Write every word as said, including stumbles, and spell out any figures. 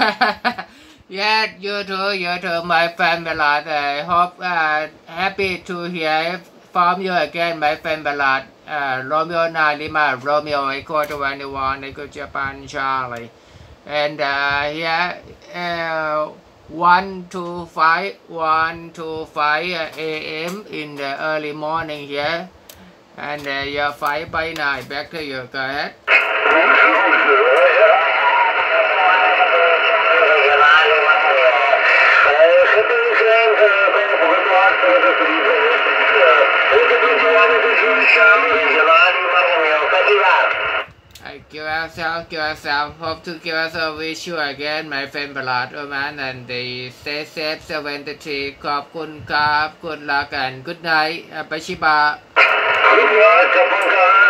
Yeah, you too, you too, my friend Ballad. I hope uh, happy to hear from you again, my friend Ballad. Uh, Romeo nine Lima, Romeo Echo twenty-one, Echo Japan Charlie. And uh, yeah, uh, one to five, one to five a m in the early morning here. And uh, yeah, five by nine. Back to you. Go ahead. I give ourselves, give ourselves, hope to give ourselves wish you again, my friend Ballad, oh man, and they stay safe, seventy-three, ขอบคุณครับ good luck and good night ไปชิบะ